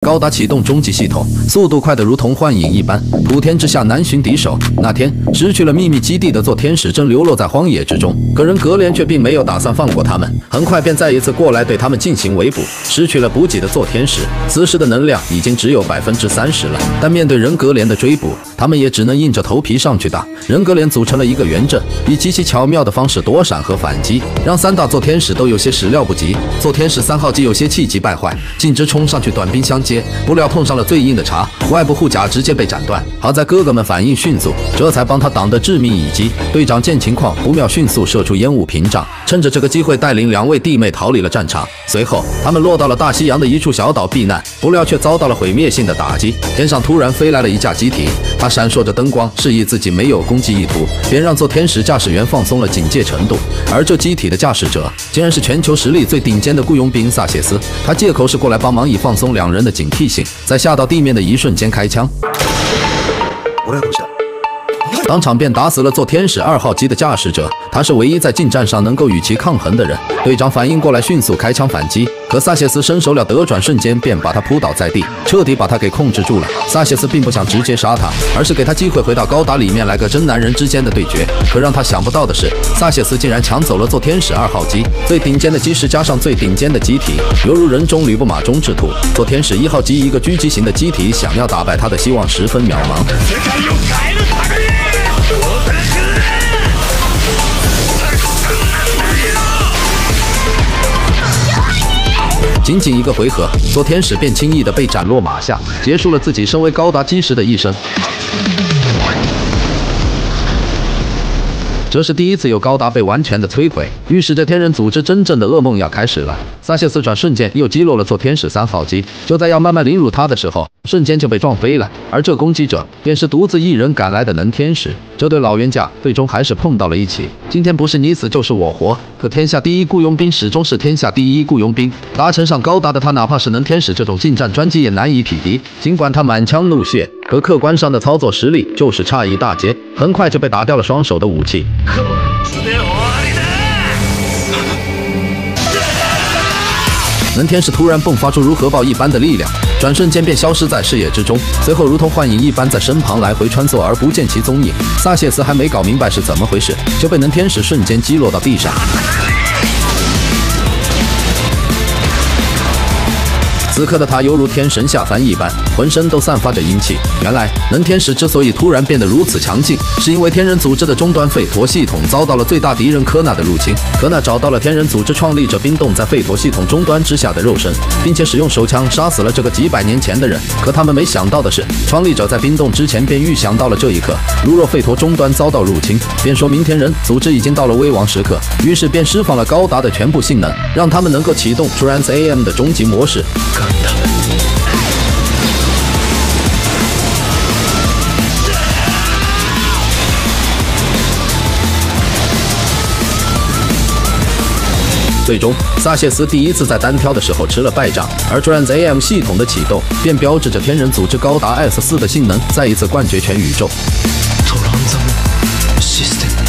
高达启动终极系统，速度快得如同幻影一般，普天之下难寻敌手。那天失去了秘密基地的做天使正流落在荒野之中，可人格连却并没有打算放过他们，很快便再一次过来对他们进行围捕。失去了补给的做天使，此时的能量已经只有30%了，但面对人格连的追捕，他们也只能硬着头皮上去打。人格连组成了一个圆阵，以极其巧妙的方式躲闪和反击，让3大做天使都有些始料不及。做天使3号机有些气急败坏，径直冲上去短兵相接，不料碰上了最硬的茬，外部护甲直接被斩断。好在哥哥们反应迅速，这才帮他挡得致命一击。队长见情况不妙，迅速射出烟雾屏障，趁着这个机会带领2位弟妹逃离了战场。随后他们落到了大西洋的一处小岛避难，不料却遭到了毁灭性的打击。天上突然飞来了一架机体，它闪烁着灯光，示意自己没有攻击意图，便让做天使驾驶员放松了警戒程度。而这机体的驾驶者竟然是全球实力最顶尖的雇佣兵萨谢斯，他借口是过来帮忙以放松2人的警惕性，在下到地面的一瞬间开枪，当场便打死了做天使2号机的驾驶者，他是唯一在近战上能够与其抗衡的人。队长反应过来，迅速开枪反击，可萨谢斯伸手了得转，瞬间便把他扑倒在地，彻底把他给控制住了。萨谢斯并不想直接杀他，而是给他机会回到高达里面来个真男人之间的对决。可让他想不到的是，萨谢斯竟然抢走了做天使2号机，最顶尖的机师加上最顶尖的机体，犹如人中吕布马中之兔。做天使1号机一个狙击型的机体，想要打败他的希望十分渺茫。仅仅一个回合，做天使便轻易地被斩落马下，结束了自己身为高达机师的一生。这是第一次有高达被完全的摧毁，预示着天人组织真正的噩梦要开始了。萨谢斯转瞬间又击落了做天使3号机，就在要慢慢凌辱他的时候，瞬间就被撞飞了。而这攻击者便是独自一人赶来的能天使。这对老冤家最终还是碰到了一起。今天不是你死就是我活，可天下第一雇佣兵始终是天下第一雇佣兵。搭乘上高达的他，哪怕是能天使这种近战专机也难以匹敌。尽管他满腔怒血，可客观上的操作实力就是差一大截，很快就被打掉了双手的武器。能天使突然迸发出如核爆一般的力量，转瞬间便消失在视野之中，随后如同幻影一般在身旁来回穿梭而不见其踪影。萨谢斯还没搞明白是怎么回事，就被能天使瞬间击落到地上。此刻的他犹如天神下凡一般，浑身都散发着阴气。原来能天使之所以突然变得如此强劲，是因为天人组织的终端吠陀系统遭到了最大敌人科纳的入侵。科纳找到了天人组织创立者冰冻在吠陀系统终端之下的肉身，并且使用手枪杀死了这个几百年前的人。可他们没想到的是，创立者在冰冻之前便预想到了这一刻。如若吠陀终端遭到入侵，便说明天人组织已经到了危亡时刻，于是便释放了高达的全部性能，让他们能够启动 Trans AM 的终极模式。最终，萨谢斯第一次在单挑的时候吃了败仗，而 Trans AM 系统的启动便标志着天人组织高达 S4 的性能再一次冠绝全宇宙。トランザムシステム